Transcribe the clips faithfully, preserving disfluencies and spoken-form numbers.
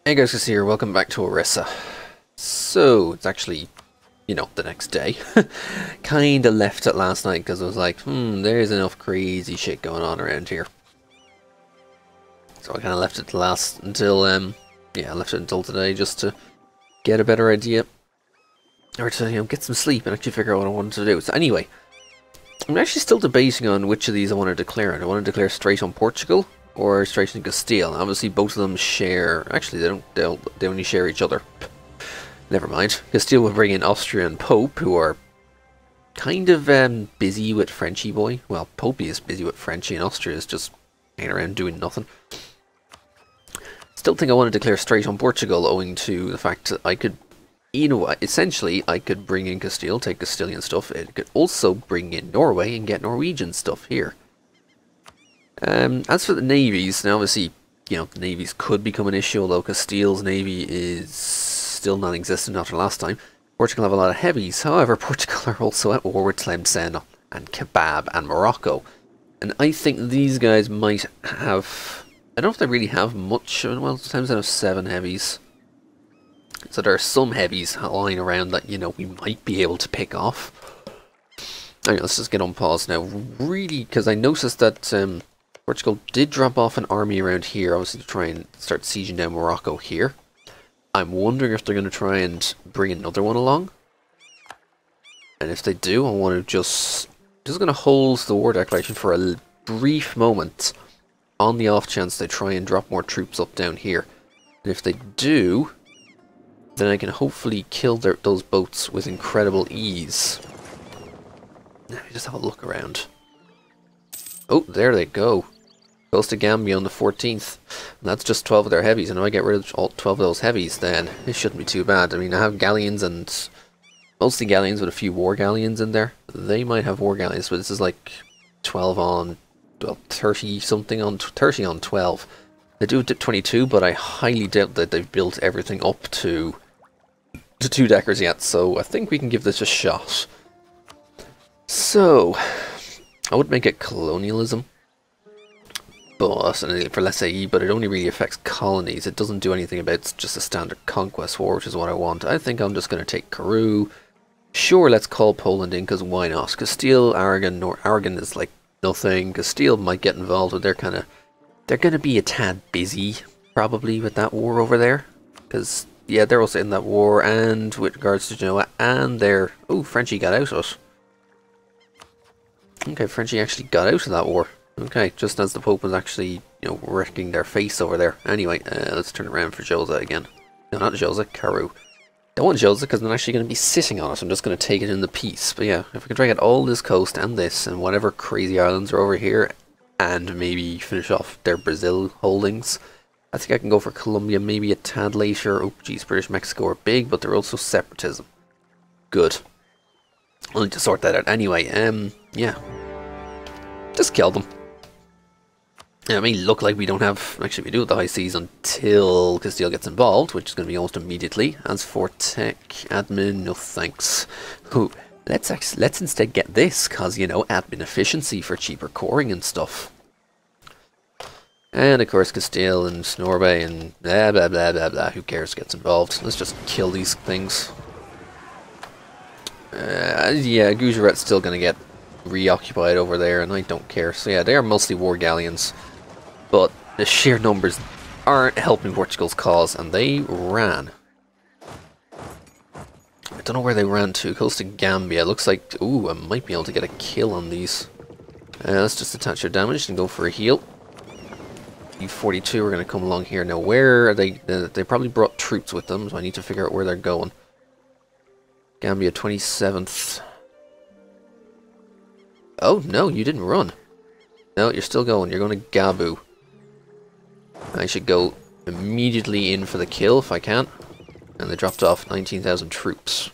Hey guys, Chris here, welcome back to Orissa. So, it's actually, you know, the next day. Kinda left it last night because I was like, hmm, there's enough crazy shit going on around here. So I kinda left it to last until, um, yeah, I left it until today just to get a better idea. Or to, you know, get some sleep and actually figure out what I wanted to do. So anyway, I'm actually still debating on which of these I want to declare. And I want to declare straight on Portugal or straight on Castile. Obviously, both of them share. Actually, they don't. They'll, they only share each other. Never mind. Castile will bring in Austria and Pope, who are kind of um, busy with Frenchy boy. Well, Pope is busy with Frenchy, and Austria is just hanging around doing nothing. Still think I want to declare straight on Portugal, owing to the fact that I could. You know what, essentially I could bring in Castile, take Castilian stuff. It could also bring in Norway and get Norwegian stuff here. Um, as for the navies, now obviously, you know, the navies could become an issue, although Castile's navy is still non-existent after last time. Portugal have a lot of heavies, however, Portugal are also at war with Tlemcen and Kebab and Morocco. And I think these guys might have, I don't know if they really have much, well, Tlemcen have seven heavies. So there are some heavies lying around that, you know, we might be able to pick off. Anyway, let's just get on pause now. Really, because I noticed that um, Portugal did drop off an army around here, obviously to try and start sieging down Morocco here. I'm wondering if they're going to try and bring another one along. And if they do, I want to just... Just going to hold the war declaration for a brief moment on the off chance they try and drop more troops up down here. And if they do, then I can hopefully kill their, those boats with incredible ease. Let me just have a look around. Oh, there they go. Goes to Gambia on the fourteenth. And that's just twelve of their heavies. And if I get rid of all twelve of those heavies, then it shouldn't be too bad. I mean, I have galleons and... mostly galleons with a few war galleons in there. They might have war galleons, but this is like twelve on... well, thirty something on... thirty on twelve. They do twenty-two, but I highly doubt that they've built everything up to... to two deckers yet, so I think we can give this a shot. So, I would make it colonialism, but and for let's say, but it only really affects colonies. It doesn't do anything about just a standard conquest war, which is what I want. I think I'm just going to take Peru. Sure, let's call Poland in, because why not? Castile, Aragon, or Aragon is like nothing. Castile might get involved, but they're kind of they're going to be a tad busy probably with that war over there, because. Yeah, they're also in that war, and with regards to Genoa, and they're... Oh, Frenchy got out of it. Okay, Frenchy actually got out of that war. Okay, just as the Pope was actually, you know, wrecking their face over there. Anyway, uh, let's turn around for Josa again. No, not Josa, Caru. I want Josa because I'm actually going to be sitting on it. I'm just going to take it in the piece. But yeah, if we can try to get all this coast and this, and whatever crazy islands are over here, and maybe finish off their Brazil holdings... I think I can go for Colombia maybe a tad later. Oh, geez, British Mexico are big, but they're also separatism. Good. I'll need to sort that out. Anyway, um, yeah. Just kill them. Yeah, it may look like we don't have... Actually, we do have the high seas until Castile gets involved, which is going to be almost immediately. As for tech, admin, no thanks. Ooh, let's, actually, let's instead get this, because, you know, admin efficiency for cheaper coring and stuff. And of course Castile and Norway and blah blah blah blah blah. Who cares gets involved? Let's just kill these things. Uh, yeah, Gujarat's still gonna get reoccupied over there, and I don't care. So yeah, they are mostly war galleons, but the sheer numbers aren't helping Portugal's cause, and they ran. I don't know where they ran to. Close to Gambia. Looks like ooh, I might be able to get a kill on these. Uh, let's just attach their damage and go for a heal. E forty-two are going to come along here. Now, where are they? Uh, they probably brought troops with them, so I need to figure out where they're going. Gambia, twenty-seventh. Oh, no, you didn't run. No, you're still going. You're going to Gabu. I should go immediately in for the kill if I can. And they dropped off nineteen thousand troops.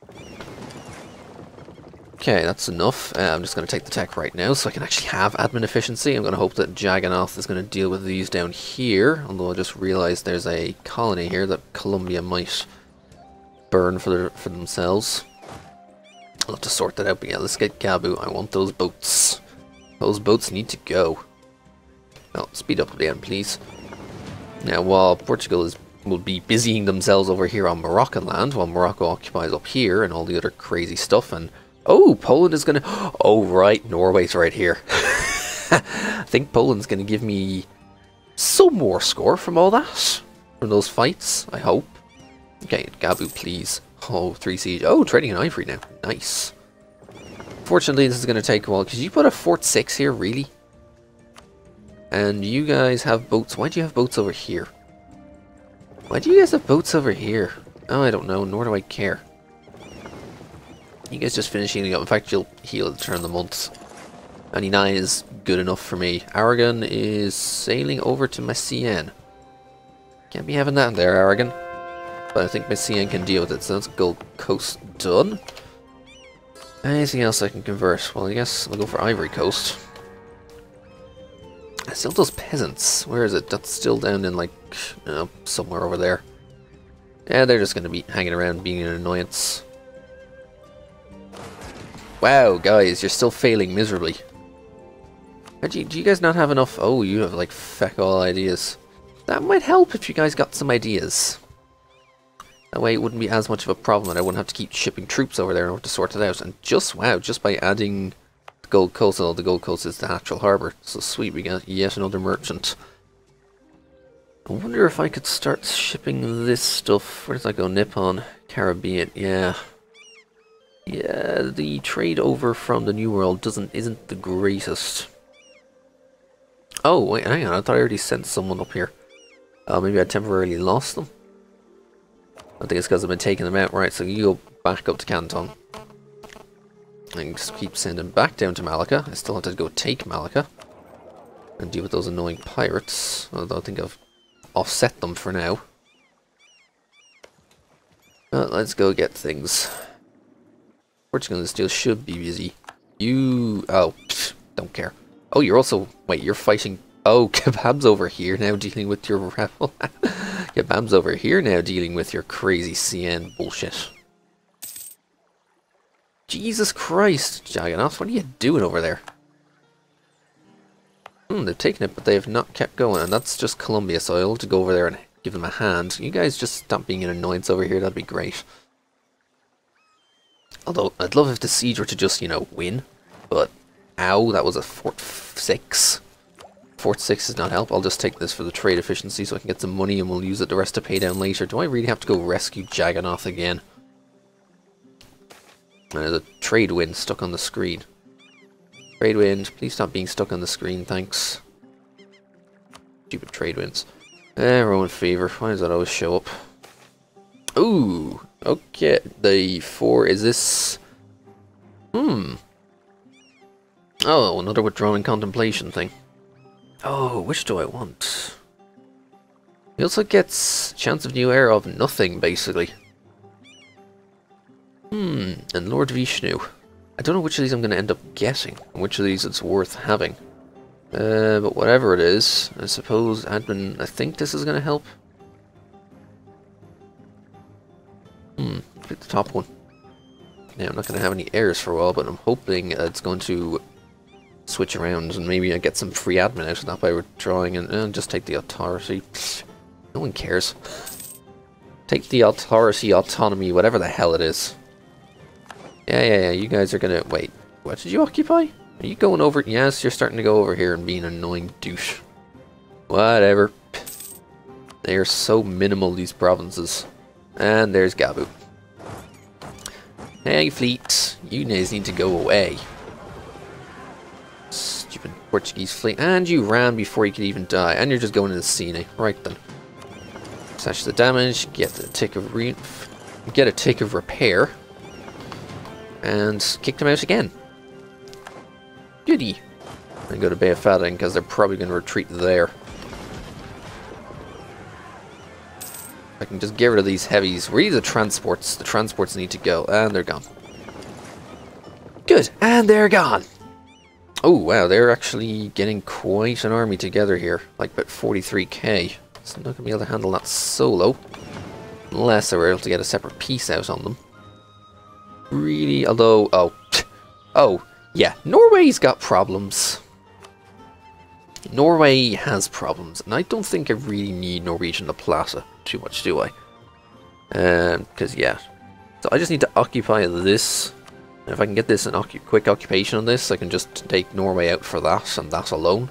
Okay, that's enough. Uh, I'm just going to take the tech right now so I can actually have admin efficiency. I'm going to hope that Jagannath is going to deal with these down here. Although I just realized there's a colony here that Colombia might burn for, their, for themselves. I'll have to sort that out. But yeah, let's get Gabu. I want those boats. Those boats need to go. Oh, speed up again, please. Now, while Portugal is will be busying themselves over here on Moroccan land, while Morocco occupies up here and all the other crazy stuff. And oh, Poland is gonna... Oh, right, Norway's right here. I think Poland's gonna give me some more score from all that. From those fights, I hope. Okay, Gabu, please. Oh, three siege. Oh, trading in ivory now. Nice. Fortunately, this is gonna take a while, because you put a fort six here, really? And you guys have boats. Why do you have boats over here? Why do you guys have boats over here? Oh, I don't know, nor do I care. You guys just finish healing up. In fact, you'll heal at the turn of the month. ninety-nine is good enough for me. Aragon is sailing over to Messiaen. Can't be having that there, Aragon. But I think Messiaen can deal with it, so that's Gold Coast done. Anything else I can convert? Well, I guess I'll go for Ivory Coast. Still those peasants. Where is it? That's still down in, like, oh, somewhere over there. Yeah, they're just going to be hanging around being an annoyance. Wow, guys, you're still failing miserably. Do you, do you guys not have enough? Oh, you have, like, feck all ideas. That might help if you guys got some ideas. That way it wouldn't be as much of a problem and I wouldn't have to keep shipping troops over there in order to sort it out. And just, wow, just by adding... Gold Coast, although the Gold Coast is the actual harbour. So sweet, we got yet another merchant. I wonder if I could start shipping this stuff. Where does that go? Nippon, Caribbean, yeah. Yeah, the trade over from the New World doesn't isn't the greatest. Oh, wait, hang on, I thought I already sent someone up here. Uh, maybe I temporarily lost them. I think it's because I've been taking them out. Right, so you go back up to Canton. And just keep sending back down to Malacca. I still have to go take Malacca and deal with those annoying pirates. Although I think I've offset them for now. Well, let's go get things. Portugal and Steel should be busy. You... Oh, pfft, don't care. Oh, you're also... Wait, you're fighting... Oh, Kebab's over here now dealing with your rebel. Kebab's over here now dealing with your crazy C N bullshit. Jesus Christ, Jagannath, what are you doing over there? Hmm, they've taken it, but they have not kept going, and that's just Colombia, so I'll have to go over there and give them a hand. You guys just stop being an annoyance over here, that'd be great. Although, I'd love if the siege were to just, you know, win, but, ow, that was a Fort six. Fort six does not help. I'll just take this for the trade efficiency so I can get some money and we'll use it the rest to pay down later. Do I really have to go rescue Jagannath again? And there's a trade wind stuck on the screen. Trade wind, please stop being stuck on the screen, thanks. Stupid trade winds. Eh, Roman fever, why does that always show up? Ooh, okay, the four, is this... Hmm. Oh, another withdrawing contemplation thing. Oh, which do I want? He also gets chance of new era of nothing, basically. Hmm, and Lord Vishnu. I don't know which of these I'm going to end up getting, and which of these it's worth having. Uh, but whatever it is, I suppose admin, I think this is going to help. Hmm, pick the top one. Yeah, I'm not going to have any heirs for a while, but I'm hoping uh, it's going to switch around, and maybe I get some free admin out of that by withdrawing, and uh, just take the authority. No one cares. Take the authority, autonomy, whatever the hell it is. Yeah, yeah, yeah, you guys are gonna... Wait, what did you occupy? Are you going over... Yes, you're starting to go over here and be an annoying douche. Whatever. They are so minimal, these provinces. And there's Gabu. Hey, fleet. You guys need to go away. Stupid Portuguese fleet. And you ran before you could even die. And you're just going into Sine. Right then. Slash the damage. Get a tick of re... Get a tick of repair. And kick them out again. Goody. And go to Bay of Fading because they're probably going to retreat there. I can just get rid of these heavies. Really, the transports. The transports need to go. And they're gone. Good. And they're gone. Oh, wow. They're actually getting quite an army together here. Like about forty-three K. So I'm not going to be able to handle that solo. Unless I were able to get a separate piece out on them. Really? Although... Oh. Oh. Yeah. Norway's got problems. Norway has problems, and I don't think I really need Norwegian La Plata too much, do I? Um, because, yeah. So I just need to occupy this. And if I can get this an occu quick occupation on this, I can just take Norway out for that, and that alone.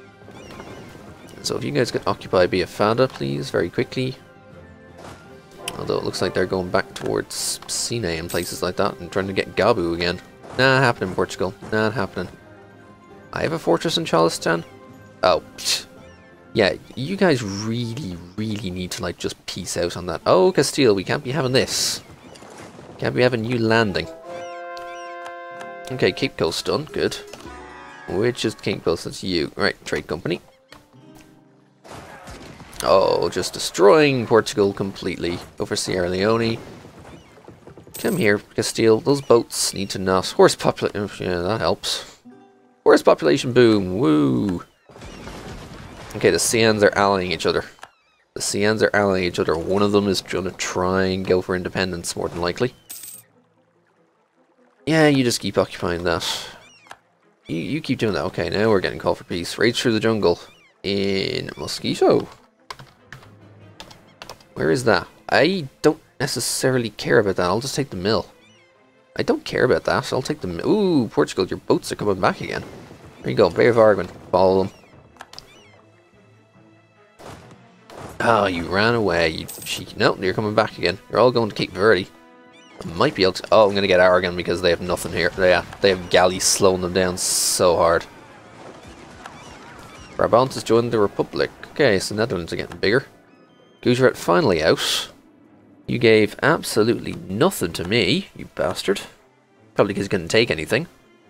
So if you guys can occupy Biafada, please, very quickly. Although it looks like they're going back towards Sine and places like that, and trying to get Gabu again. Not happening, Portugal. Not happening. I have a fortress in Charleston. Oh, pfft. Yeah, you guys really, really need to, like, just peace out on that. Oh, Castile, we can't be having this. Can't be having you landing. Okay, Cape Coast done. Good. Which is Cape Coast? That's you. Right, trade company. Oh, just destroying Portugal completely. Over Sierra Leone. Come here, Castile. Those boats need to not. Horse population. Yeah, that helps. Horse population boom. Woo. Okay, the Cians are allying each other. The Cians are allying each other. One of them is going to try and go for independence, more than likely. Yeah, you just keep occupying that. You, you keep doing that. Okay, now we're getting called for peace. Rage through the jungle in Mosquito. Where is that? I don't necessarily care about that. I'll just take the mill. I don't care about that. I'll take the mill. Ooh, Portugal, your boats are coming back again. There you go. Bay of Arguin. Follow them. Oh, you ran away, you cheeky. No, you're coming back again. You're all going to Cape Verde. I might be able to... Oh, I'm going to get Aragon because they have nothing here. Yeah, they have galleys slowing them down so hard. Brabant has joined the Republic. Okay, so Netherlands are getting bigger. Gujarat finally out. You gave absolutely nothing to me, you bastard. Probably because you couldn't take anything.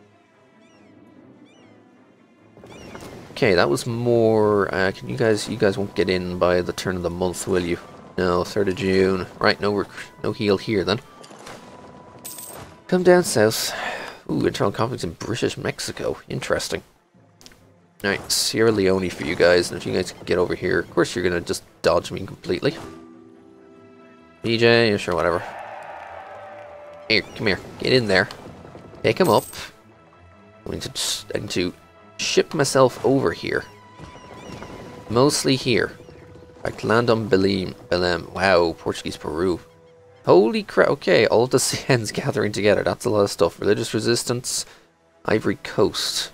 Okay, that was more... Uh, can you guys... You guys won't get in by the turn of the month, will you? No, third of June. Right, no, no heal here then. Come down south. Ooh, internal conflicts in British Mexico. Interesting. Alright, Sierra Leone for you guys. And if you guys can get over here... Of course, you're going to just dodge me completely. B J, sure, whatever. Here, come here. Get in there. Pick him up. I need to... I need to ship myself over here. Mostly here. I can land on Belém. Belém. Wow, Portuguese Peru. Holy crap. Okay, all of the Cians gathering together. That's a lot of stuff. Religious resistance. Ivory Coast.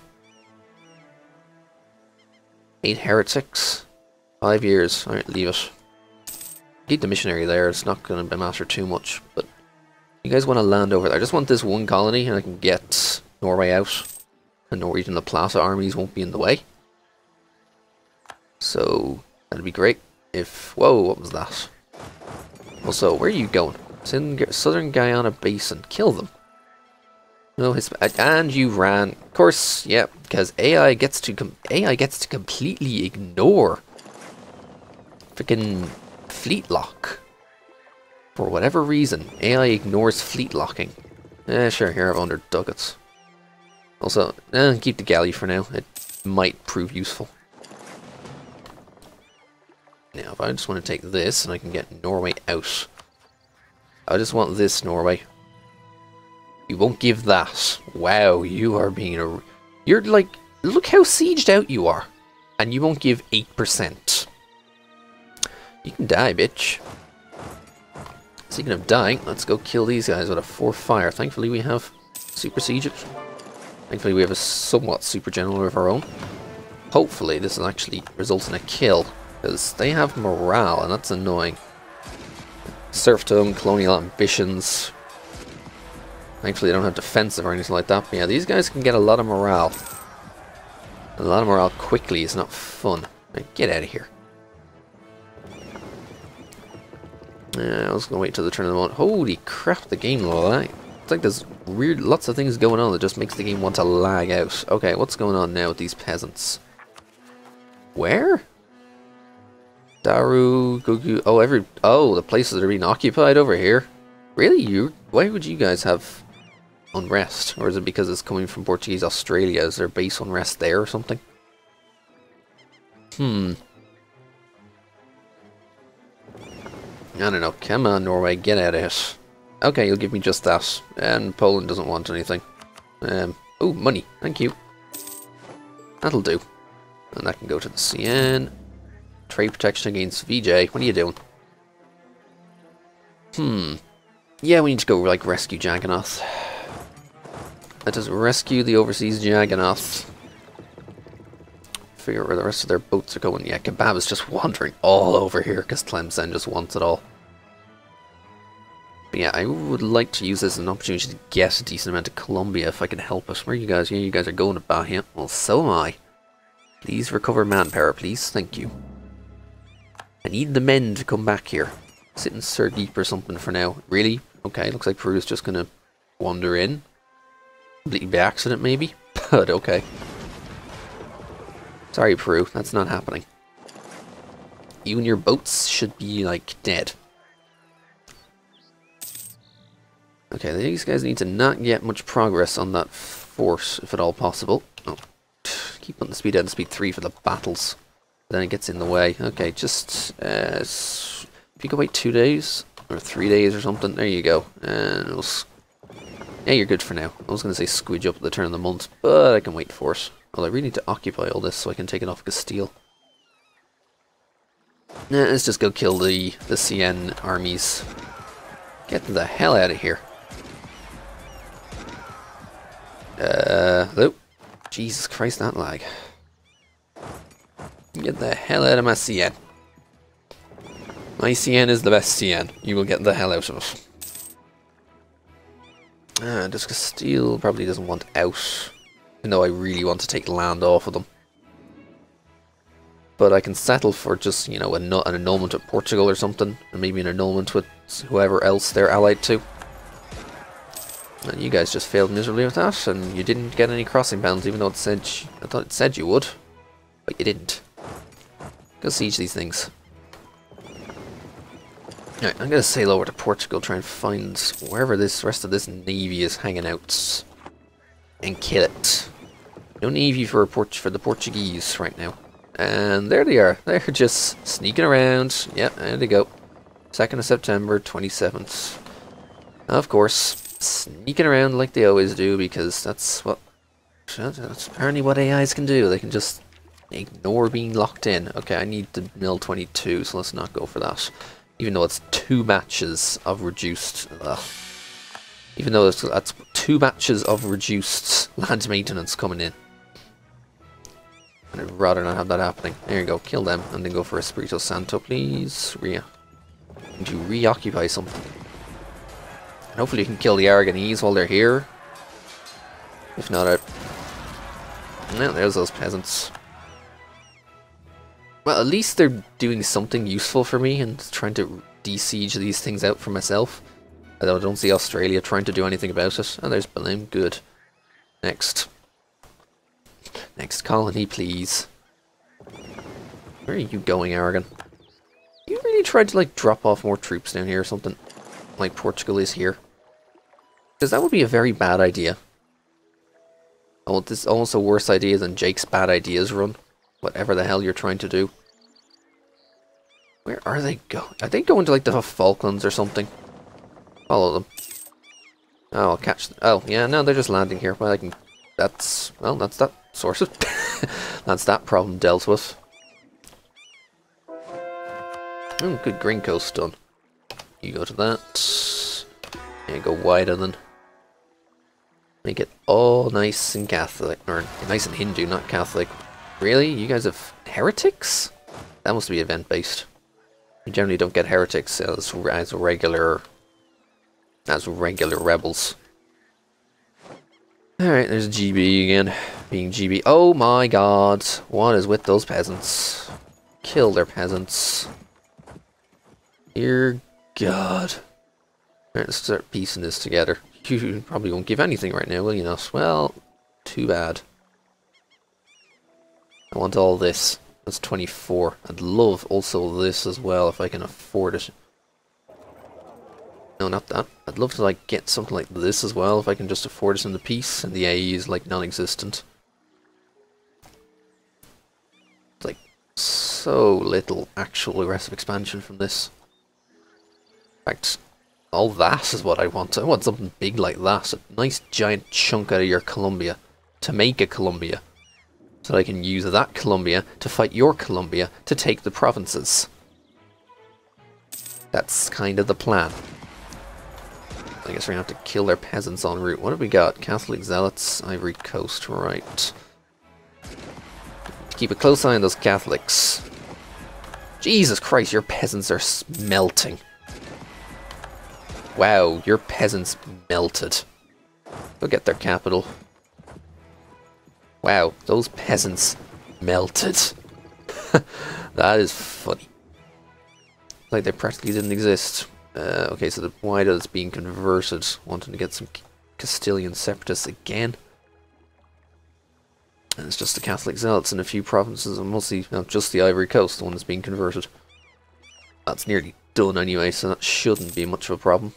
Eight heretics. Five years. Alright, leave it. Keep the missionary there. It's not going to matter too much. But you guys want to land over there. I just want this one colony and I can get Norway out. And Norwegian La Plata armies won't be in the way. So, that'd be great if... Whoa, what was that? Also, where are you going? It's in Southern Guyana Basin. Kill them. No, his... And you ran. Of course, yeah, because A I gets to... Com A I gets to completely ignore freaking fleet lock. For whatever reason, A I ignores fleet locking. Eh, sure, here I have one hundred ducats. Also, eh, keep the galley for now. It might prove useful. Now, if I just want to take this and I can get Norway out. I just want this, Norway. You won't give that. Wow, you are being a... You're like... Look how sieged out you are. And you won't give eight percent. You can die, bitch. Speaking of dying, let's go kill these guys with a four fire. Thankfully we have super siege. Thankfully we have a somewhat super general of our own. Hopefully this will actually result in a kill. Because they have morale and that's annoying. Serfdom, colonial ambitions. Thankfully they don't have defensive or anything like that. But yeah, these guys can get a lot of morale. A lot of morale quickly is not fun. Right, get out of here. Yeah, I was going to wait till the turn of the month. Holy crap, the game lag. It's like there's weird, lots of things going on that just makes the game want to lag out. Okay, what's going on now with these peasants? Where? Daru, Gugu, oh, every, oh, the places that are being occupied over here. Really? You? Why would you guys have unrest? Or is it because it's coming from Portuguese Australia? Is there base unrest there or something? Hmm. I don't know. Come on, Norway, get out of it. Okay, you'll give me just that. And Poland doesn't want anything. Um, oh, money. Thank you. That'll do. And that can go to the C N. Trade protection against V J. What are you doing? Hmm. Yeah, we need to go, like, rescue Jagannath. That does rescue the overseas Jagannath. Figure out where the rest of their boats are going. Yeah, Kebab is just wandering all over here because Tlemcen just wants it all. But yeah, I would like to use this as an opportunity to get a decent amount of Colombia if I can help it. Where are you guys? Yeah, you guys are going to Bahia. Well, so am I. Please recover manpower, please. Thank you. I need the men to come back here. Sit in Sir Deep or something for now. Really? Okay, looks like Peru's just gonna wander in. Completely by accident, maybe? But okay. Sorry, Peru. That's not happening. You and your boats should be, like, dead. Okay, these guys need to not get much progress on that force, if at all possible. Oh, keep on the speed down to speed three for the battles. Then it gets in the way. Okay, just uh, if you could wait two days or three days or something, there you go. And it'll yeah, you're good for now. I was going to say squidge up at the turn of the month, but I can wait for it. Well, I really need to occupy all this so I can take it off Castile. Nah, let's just go kill the the C N armies. Get the hell out of here. Uh, hello? Jesus Christ, that lag. Get the hell out of my C N. My C N is the best C N. You will get the hell out of it. Ah, just Castile probably doesn't want out. Even though I really want to take land off of them. But I can settle for just, you know, an annulment with Portugal or something. And maybe an annulment with whoever else they're allied to. And you guys just failed miserably with that. And you didn't get any crossing bounds, even though it said, I thought it said you would. But you didn't. Go siege these things. Alright, I'm going to sail over to Portugal, try and find wherever this rest of this navy is hanging out. And kill it. No navy for, Port for the Portuguese right now. And there they are. They're just sneaking around. Yep, there they go. second of September, twenty-seventh. Of course, sneaking around like they always do, because that's what... That's apparently what A Is can do. They can just ignore being locked in. Okay, I need to mill twenty-two, so let's not go for that. Even though it's two matches of reduced... Ugh. Even though it's, that's two matches of reduced land maintenance coming in. And I'd rather not have that happening. There you go, kill them, and then go for Espirito Santo, please. Re to reoccupy something. And hopefully you can kill the Aragonese while they're here. If not, I... No, there's those peasants. Well, at least they're doing something useful for me and trying to de-siege these things out for myself. Although I don't see Australia trying to do anything about it. Oh, there's Belém. Good. Next. Next colony, please. Where are you going, Aragon? You really tried to, like, drop off more troops down here or something? Like Portugal is here? Because that would be a very bad idea. Oh, this is almost a worse idea than Jake's bad ideas run. Whatever the hell you're trying to do. Where are they going? Are they going to, like, the Falklands or something? Follow them. Oh, I'll catch them. Oh, yeah, no, they're just landing here. Well, I can... That's... Well, that's that sorted. That's that problem dealt with. Oh, good, Green Coast done. You go to that. And go wider then. Make it all nice and Catholic. Or nice and Hindu, not Catholic. Really? You guys have heretics? That must be event-based. We generally don't get heretics as, as regular... As regular rebels. Alright, there's G B again. Being G B. Oh my god. What is with those peasants? Kill their peasants. Dear God. Alright, let's start piecing this together. You probably won't give anything right now, will you not? Well, too bad. I want all this. That's twenty-four. I'd love also this as well if I can afford it. No, not that. I'd love to, like, get something like this as well, if I can just afford it in the piece, and the A E is, like, non-existent. It's, like, so little actual aggressive expansion from this. In fact, all that is what I want. I want something big like that. A nice giant chunk out of your Columbia. To make a Columbia. so that I can use that Columbia to fight your Columbia to take the provinces. That's kind of the plan. I guess we're gonna have to kill their peasants en route. What have we got? Catholic Zealots, Ivory Coast, right. Keep a close eye on those Catholics. Jesus Christ, your peasants are melting. Wow, your peasants melted. Go get their capital. Wow, those peasants melted. That is funny. Like they practically didn't exist. Uh, okay, so the Wida is being converted, wanting to get some Castilian separatists again. And it's just the Catholic Zealots in a few provinces, and mostly well, just the Ivory Coast, the one that's being converted. That's nearly done anyway, so that shouldn't be much of a problem.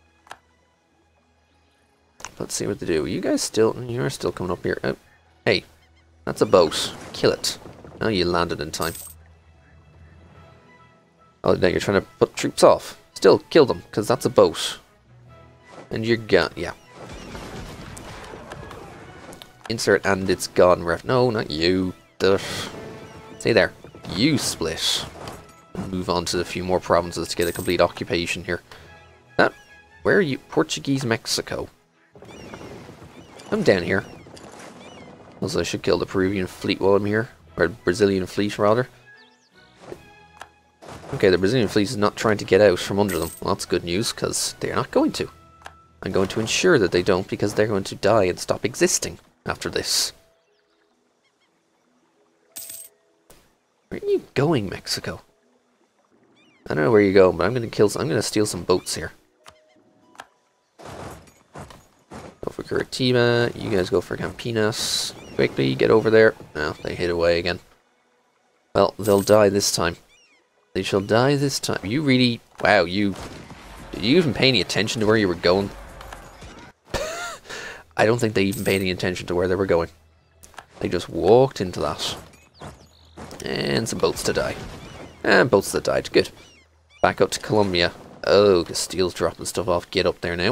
Let's see what they do. You guys still, you're still coming up here. Oh, hey, that's a boat. Kill it. Oh, you landed in time. Oh, now you're trying to put troops off. Still, kill them, because that's a boat. And you're gone, yeah. Insert and it's gone, ref. No, not you. Duh. Stay there. You split. And move on to a few more provinces to get a complete occupation here. That, where are you? Portuguese Mexico. I'm down here. Also, I should kill the Peruvian fleet while I'm here. Or Brazilian fleet, rather. Okay, the Brazilian fleet is not trying to get out from under them. Well, that's good news, because they're not going to. I'm going to ensure that they don't, because they're going to die and stop existing after this. Where are you going, Mexico? I don't know where you're going, but I'm going to kill. I'm going to steal some boats here. Go for Curitiba. You guys go for Campinas. Quickly, get over there. Oh, they hid away again. Well, they'll die this time. They shall die this time. You really... Wow, you... Did you even pay any attention to where you were going? I don't think they even paid any attention to where they were going. They just walked into that. And some boats to die. And boats that died. Good. Back up to Colombia. Oh, Castile's dropping stuff off. Get up there now.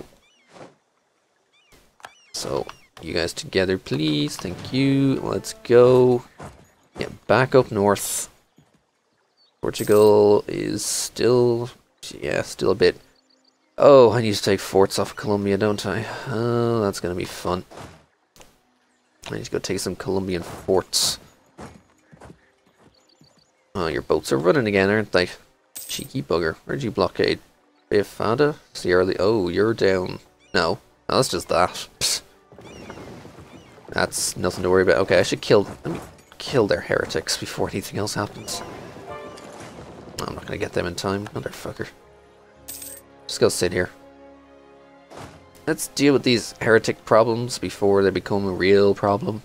So, you guys together, please. Thank you. Let's go. Yeah, back up north. Portugal is still, yeah, still a bit. Oh, I need to take forts off Colombia, don't I? Oh, that's going to be fun. I need to go take some Colombian forts. Oh, your boats are running again, aren't they? Cheeky bugger. Where'd you blockade? Bifada? Sierra Le- Oh, you're down. No. No, that's just that. Psst. That's nothing to worry about. Okay, I should kill... Let me kill their heretics before anything else happens. I'm not gonna get them in time, motherfucker. Just go sit here. Let's deal with these heretic problems before they become a real problem.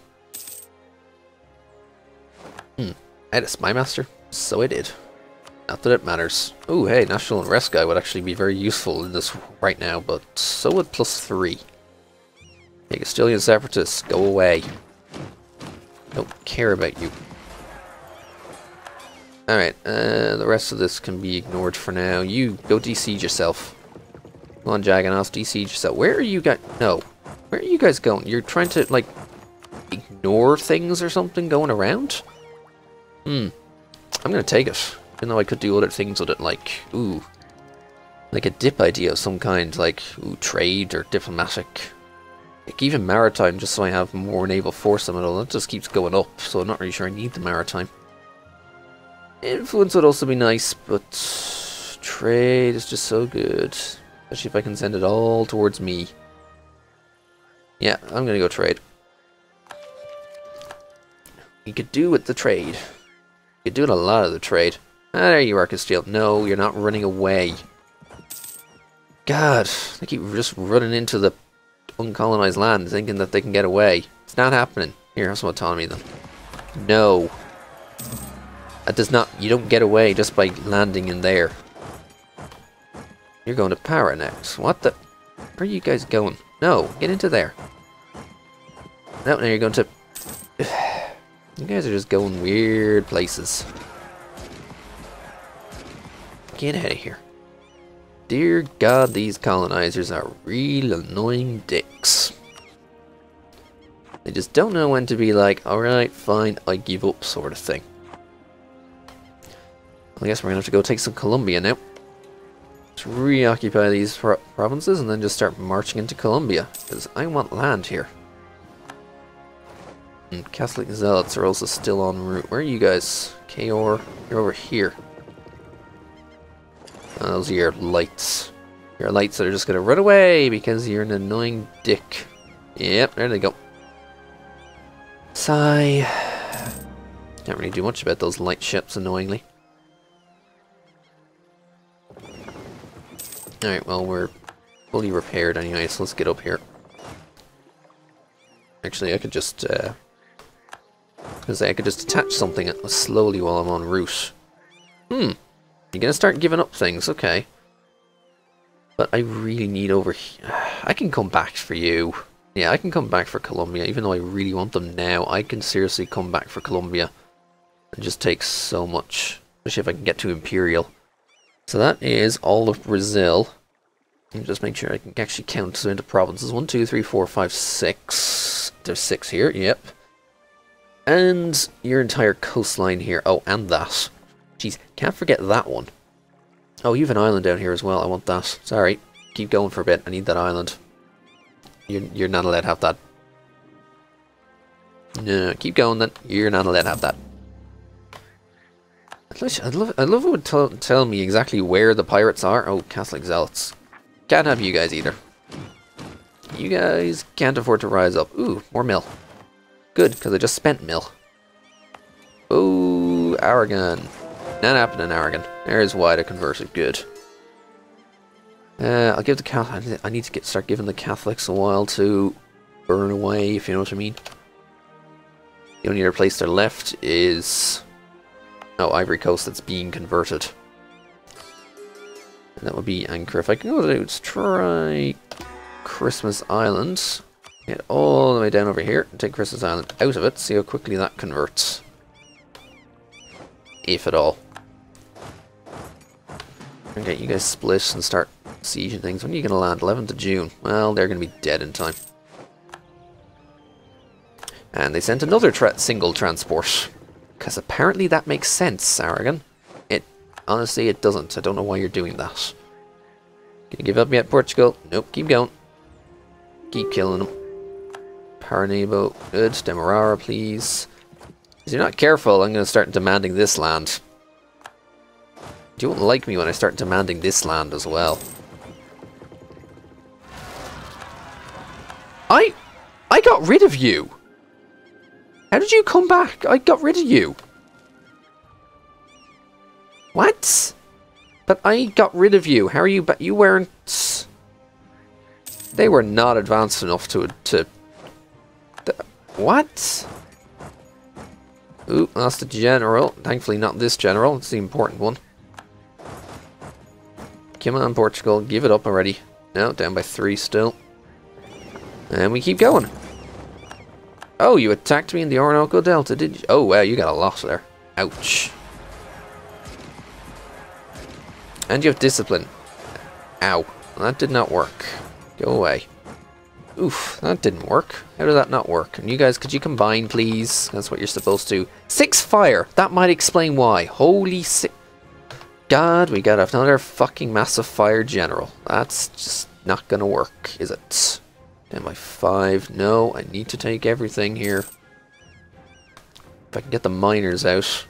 Hmm. I had a spy master, so I did. Not that it matters. Oh, hey, National Unrest guy would actually be very useful in this right now, but so would plus three. Hey, Castilian separatists, go away. Don't care about you. Alright, uh, the rest of this can be ignored for now. You, go de-siege yourself. Come on, Jagannath, de-siege yourself. Where are you guys? No. Where are you guys going? You're trying to, like, ignore things or something going around? Hmm. I'm gonna take it. Even though I could do other things with it, like, ooh. Like a dip idea of some kind, like, ooh, trade or diplomatic. Like, even maritime, just so I have more naval force than it all. That just keeps going up, so I'm not really sure I need the maritime. Influence would also be nice, but trade is just so good. Especially if I can send it all towards me. Yeah, I'm gonna go trade. You could do with the trade. You could do a lot of the trade. Ah, there you are, Castile. No, you're not running away. God, they keep just running into the uncolonized land, thinking that they can get away. It's not happening. Here, have some autonomy then. No. That does not, you don't get away just by landing in there. You're going to Para next. What the? Where are you guys going? No, get into there. No, now you're going to... You guys are just going weird places. Get out of here. Dear God, these colonizers are real annoying dicks. They just don't know when to be like, alright, fine, I give up, sort of thing. I guess we're gonna have to go take some Colombia now. Let's reoccupy these pro provinces and then just start marching into Colombia, because I want land here. And Catholic Zealots are also still en route. Where are you guys? Kaor, you're over here. Oh, those are your lights. Your lights that are just gonna run away because you're an annoying dick. Yep, there they go. Sigh. Can't really do much about those light ships, annoyingly. Alright, well, we're fully repaired anyway, so let's get up here. Actually, I could just, uh... I was gonna say, I could just attach something slowly while I'm en route. Hmm. You're gonna start giving up things, okay. But I really need over here. I can come back for you. Yeah, I can come back for Colombia, even though I really want them now. I can seriously come back for Colombia. It just takes so much, especially if I can get to Imperial. So that is all of Brazil. Let me just make sure I can actually count so into provinces. One, two, three, four, five, six. There's six here, yep. And your entire coastline here. Oh, and that. Jeez, can't forget that one. Oh, you have an island down here as well. I want that. Sorry. Keep going for a bit. I need that island. You're, you're not allowed to have that. No, keep going then. You're not allowed to have that. I'd love, I'd love it would tell, tell me exactly where the pirates are. Oh, Catholic Zealots. Can't have you guys either. You guys can't afford to rise up. Ooh, more mill. Good, because I just spent mill. Oh, Aragon. Not happening, Aragon. There's why to convert it. Good. Uh, I'll give the Catholic. I need to get start giving the Catholics a while to burn away, if you know what I mean. The only other place they're left is oh, Ivory Coast that's being converted. And that would be Anchor. If I can go to let's try Christmas Island. Get all the way down over here and take Christmas Island out of it. See how quickly that converts. If at all. Okay, you guys split and start sieging things. When are you going to land? eleventh of June. Well, they're going to be dead in time. And they sent another tra single transport. Because apparently that makes sense, Aragon. It, honestly, it doesn't. I don't know why you're doing that. Can you give up yet, Portugal? Nope, keep going. Keep killing them. Paranabo, good. Demerara, please. If you're not careful, I'm going to start demanding this land. You won't like me when I start demanding this land as well. I... I got rid of you! How did you come back? I got rid of you. What? But I got rid of you. How are you back? You weren't... They were not advanced enough to... to th what? Ooh, lost a general. Thankfully not this general. It's the important one. Come on, Portugal. Give it up already. No, down by three still. And we keep going. Oh, you attacked me in the Orinoco Delta, did you? Oh, wow, you got a loss there. Ouch. And you have discipline. Ow. That did not work. Go away. Oof, that didn't work. How did that not work? And you guys, could you combine, please? That's what you're supposed to. Six fire! That might explain why. Holy si- God, we got another fucking massive fire general. That's just not gonna work, is it? Down by five. No, I need to take everything here. If I can get the miners out.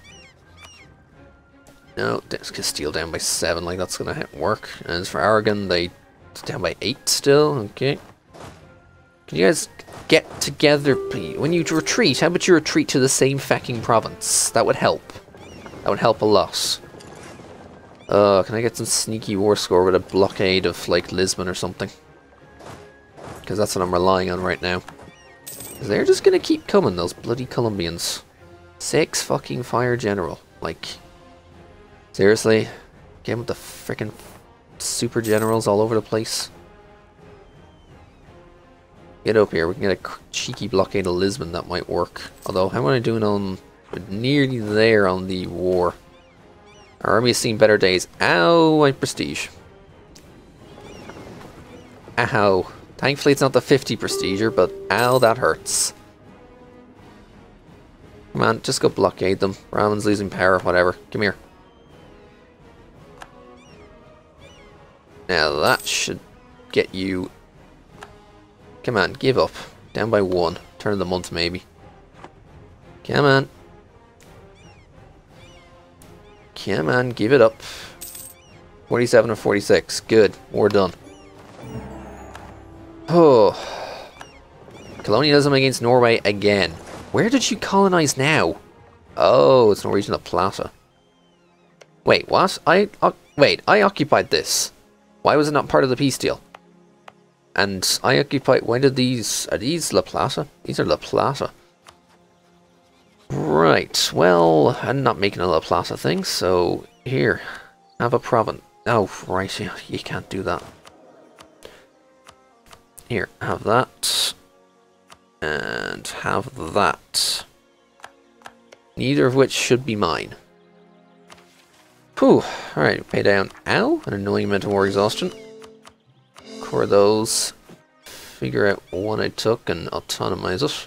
No, Castile down by seven. Like, that's gonna work. And as for Aragon, they down by eight still. Okay. Can you guys get together, please? When you retreat, how about you retreat to the same fucking province? That would help. That would help a lot. Uh, can I get some sneaky war score with a blockade of, like, Lisbon or something? Because that's what I'm relying on right now. Because they're just going to keep coming, those bloody Colombians. Six fucking fire general. Like, seriously? Get with the frickin' super generals all over the place. Get up here. We can get a cheeky blockade of Lisbon. That might work. Although, how am I doing on... nearly there on the war. Our army has seen better days. Ow, my prestige. Ow. Thankfully it's not the fifty prestiger, but ow, that hurts. Come on, just go blockade them. Brahmin's losing power, whatever. Come here. Now that should get you... Come on, give up. Down by one. Turn of the month, maybe. Come on. Come on, give it up. forty-seven and forty-six. Good. War done. Oh. Colonialism against Norway again. Where did you colonize now? Oh, it's Norwegian La Plata. Wait, what? I... Uh, wait, I occupied this. Why was it not part of the peace deal? And I occupied... When did these... Are these La Plata? These are La Plata. Right, well, I'm not making a La Plata thing, so... Here. Have a province. Oh, right, yeah, you can't do that. Here, have that. And have that. Neither of which should be mine. Whew. Alright, pay down. Ow! An annoying amount of war exhaustion. Core those. Figure out what I took and autonomize it.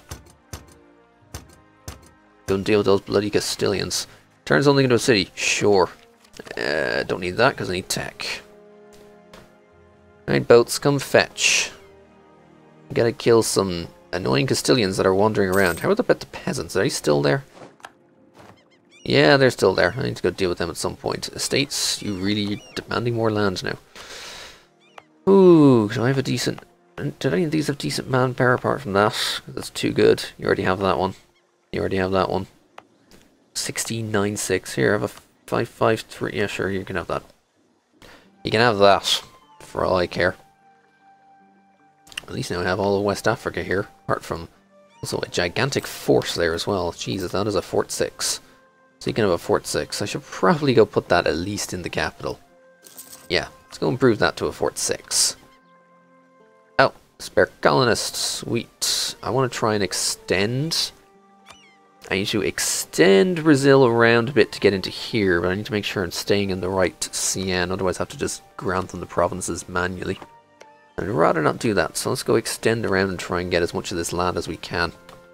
Don't deal with those bloody Castilians. Turns only into a city. Sure. Uh, don't need that because I need tech. Alright, boats, come fetch. Gotta kill some annoying Castilians that are wandering around. How about the peasants? Are they still there? Yeah, they're still there. I need to go deal with them at some point. Estates, you really demanding more land now. Ooh, do I have a decent... Did any of these have decent manpower apart from that? That's too good. You already have that one. You already have that one. sixteen nine six. Here, I have a five five three. Yeah, sure, you can have that. You can have that, for all I care. At least now I have all of West Africa here, apart from also a gigantic fort there as well. Jesus, that is a Fort six. So you can have a Fort six. I should probably go put that at least in the capital. Yeah, let's go improve that to a Fort six. Oh, spare colonists. Sweet. I want to try and extend... I need to extend Brazil around a bit to get into here, but I need to make sure I'm staying in the right C N, otherwise I have to just grant them the provinces manually. I'd rather not do that, so let's go extend around and try and get as much of this land as we can.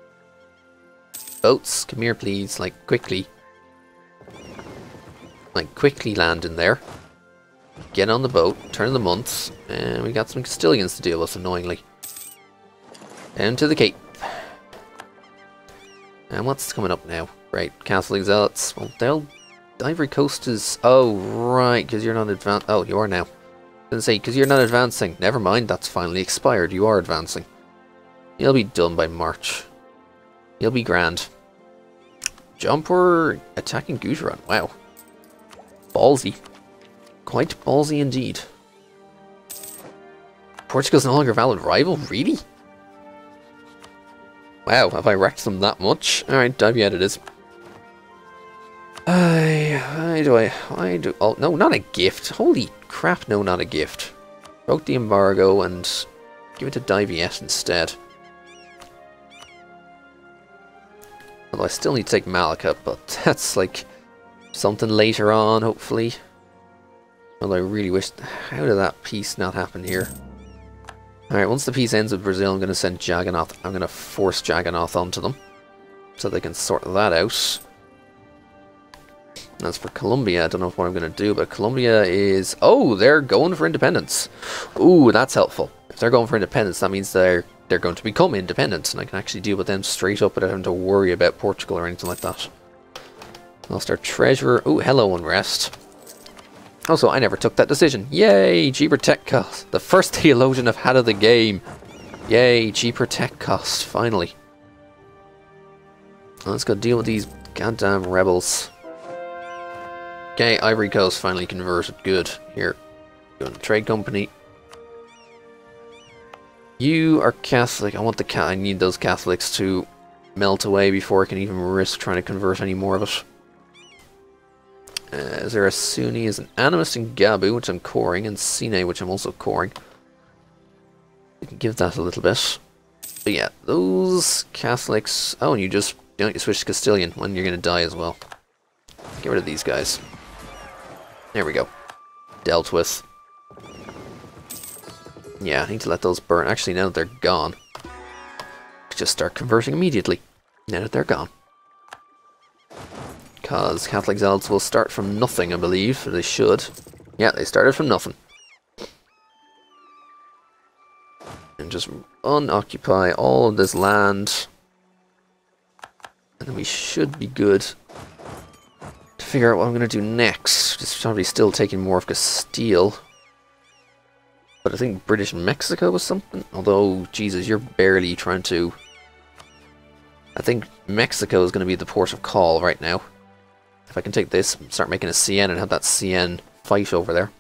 Boats, come here please, like quickly. Like quickly land in there. Get on the boat, turn the months, and we got some Castilians to deal with, annoyingly. Down to the Cape. And what's coming up now? Right, Catholic Zealots. Well, they'll... Ivory Coast is... Oh, right, because you're not advanced... Oh, you are now. I was gonna say, because you're not advancing. Never mind, that's finally expired. You are advancing. You'll be done by March. You'll be grand. Jumper attacking Gujarat. Wow. Ballsy. Quite ballsy indeed. Portugal's no longer a valid rival? Really? Wow, have I wrecked them that much? Alright, dive yet it is. I... Why do I... Why do... Oh, no, not a gift. Holy crap, no, not a gift. Broke the embargo and give it to Diviet instead. Although I still need to take Malacca, but that's like something later on, hopefully. Well, I really wish... How did that peace not happen here? Alright, once the peace ends with Brazil, I'm going to send Jagannath. I'm going to force Jagannath onto them, so they can sort that out. As for Colombia, I don't know what I'm going to do, but Colombia is... Oh, they're going for independence. Ooh, that's helpful. If they're going for independence, that means they're they're going to become independent, and I can actually deal with them straight up without having to worry about Portugal or anything like that. Lost our treasurer. Ooh, hello, unrest. Also, I never took that decision. Yay, cheaper tech cost. The first theologian I've had of the game. Yay, cheaper tech cost, finally. Let's go deal with these goddamn rebels. Okay, Ivory Coast finally converted. Good. Here. Going to trade company. You are Catholic. I want the ca- I need those Catholics to melt away before I can even risk trying to convert any more of it. Uh, is there a Sunni? Is an animist in Gabu, which I'm coring, and Sine, which I'm also coring. We can give that a little bit. But yeah, those Catholics... Oh, and you just don't you switch to Castilian when you're going to die as well. Get rid of these guys. There we go. Dealt with. Yeah, I need to let those burn. Actually, now that they're gone, just start converting immediately. Now that they're gone. because Catholic zealots will start from nothing, I believe. They should. Yeah, they started from nothing. And just unoccupy all of this land. And then we should be good to figure out what I'm going to do next. Just probably still taking more of Castile. But I think British Mexico was something. Although, Jesus, you're barely trying to... I think Mexico is going to be the port of call right now. If I can take this, start making a C N and have that C N fight over there.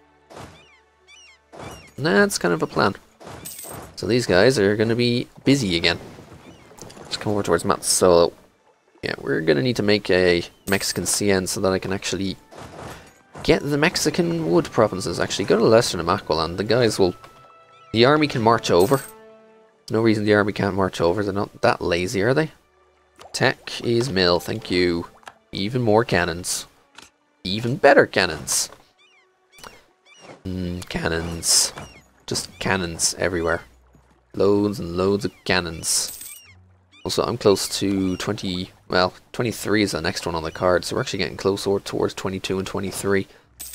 That's kind of a plan. So these guys are going to be busy again. Let's come over towards Mats. So, yeah, we're going to need to make a Mexican C N so that I can actually get the Mexican wood provinces. Actually, go to Leicester and Makwaland. The guys will... The army can march over. No reason the army can't march over. They're not that lazy, are they? Tech is mill, thank you. Even more cannons. Even better cannons. Mm, cannons. Just cannons everywhere. Loads and loads of cannons. Also, I'm close to twenty... Well, twenty-three is the next one on the card, so we're actually getting closer towards twenty-two and twenty-three.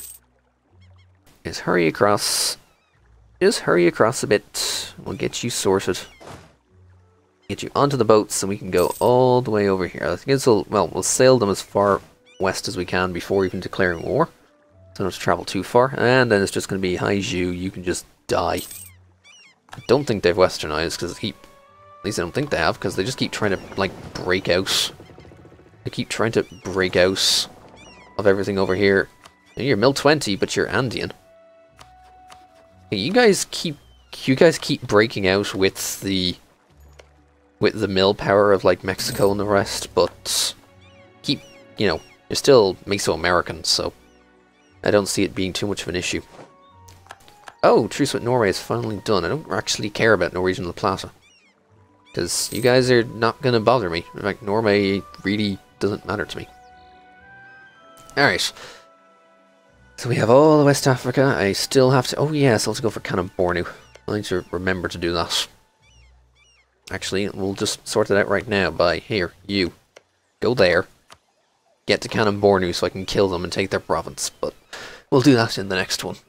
Just hurry across. Just hurry across a bit. We'll get you sorted. Get you onto the boats, and we can go all the way over here. I think we'll, well, we'll sail them as far west as we can before even declaring war. So don't have to travel too far. And then it's just going to be, hi Zhu, you can just die. I don't think they've westernized, because they keep... At least I don't think they have, because they just keep trying to, like, break out. They keep trying to break out of everything over here. You're Mil twenty, but you're Andean. Hey, you guys keep... You guys keep breaking out with the... With the mill power of, like, Mexico and the rest, but... Keep, you know, you're still Mesoamerican, so... I don't see it being too much of an issue. Oh, truce with Norway is finally done. I don't actually care about Norwegian La Plata. Because you guys are not going to bother me. In fact, Norway really doesn't matter to me. Alright. So we have all of West Africa. I still have to... Oh yes, I'll have to go for Canon Bornu. I need to remember to do that. Actually, we'll just sort it out right now by... Here, you. Go there. Get to Canon Bornu so I can kill them and take their province. But we'll do that in the next one.